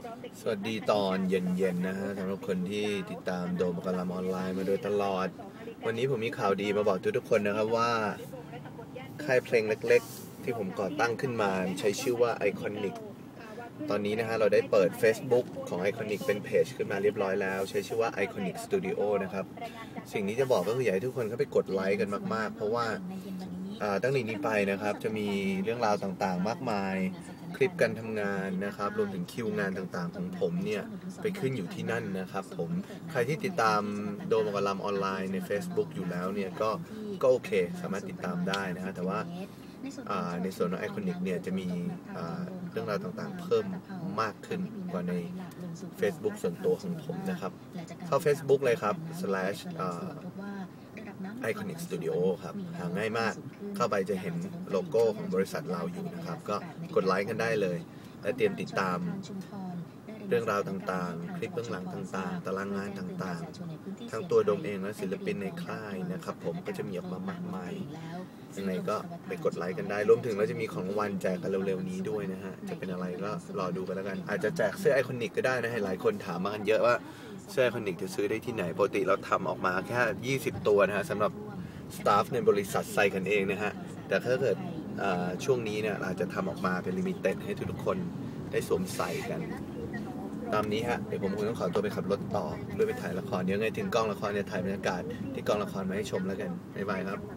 สวัสดีตอนเย็นๆนะฮะสำหรับคนที่ติดตามโดมกะลามออนไลน์มาโดยตลอดวันนี้ผมมีข่าวดีมาบอกทุกคนนะครับว่าค่ายเพลงเล็กๆที่ผมก่อตั้งขึ้นมาใช้ชื่อว่า Iconic ตอนนี้นะฮะเราได้เปิด Facebook ของ Iconic เป็นเพจขึ้นมาเรียบร้อยแล้วใช้ชื่อว่า Iconic Studio นะครับสิ่งนี้จะบอกก็คืออยากให้ทุกคนเข้าไปกดไลค์กันมากๆเพราะว่าตั้งแต่นี้ไปนะครับจะมีเรื่องราวต่างๆมากมายคลิปการทำงานนะครับรวมถึงคิวงานต่างๆของผมเนี่ยไปขึ้นอยู่ที่นั่นนะครับผมใครที่ติดตามโดมกะลามออนไลน์ใน Facebook อยู่แล้วเนี่ยก็โอเคสามารถติดตามได้นะฮะแต่ว่าในส่วนของ Iconic เนี่ยจะมีเรื่องราวต่างๆเพิ่มมากขึ้นกว่าใน Facebook ส่วนตัวของผมนะครับเข้า Facebook เลยครับ /Iconic Studio ครับหาง่ายมากเข้าไปจะเห็นโลโก้ของบริษัทเราอยู่นะครับก็กดไลค์กันได้เลยและเตรียมติดตามเรื่องราวต่างๆคลิปเบื้องหลังต่างๆตารางงานต่างๆทั้งตัวโดมเองและศิลปินในค่ายนะครับผมก็จะมีออกมามากมายยังไงก็ไปกดไลค์กันได้รวมถึงเราจะมีของรางวัลแจกกันเร็วๆนี้ด้วยนะฮะจะเป็นอะไรก็รอดูกันแล้วกันอาจจะแจกเสื้อ Iconic ก็ได้นะให้หลายคนถามมากันเยอะว่าเสื้อ Iconic จะซื้อได้ที่ไหนปกติเราทำออกมาแค่20ตัวนะฮะสำหรับสตาฟในบริษัทใส่กันเองนะฮะแต่ถ้าเกิดช่วงนี้เนี่ยเราจะทำออกมาเป็นลิมิเต็ดให้ทุกคนได้สวมใส่กันตามนี้ฮะเดี๋ยวผมคงต้องขอตัวไปขับรถต่อเพื่อไปถ่ายละครเดี๋ยวไงถึงกองละครเนี่ยถ่ายบรรยากาศที่กองละครมาให้ชมแล้วกันบ๊ายบายครับ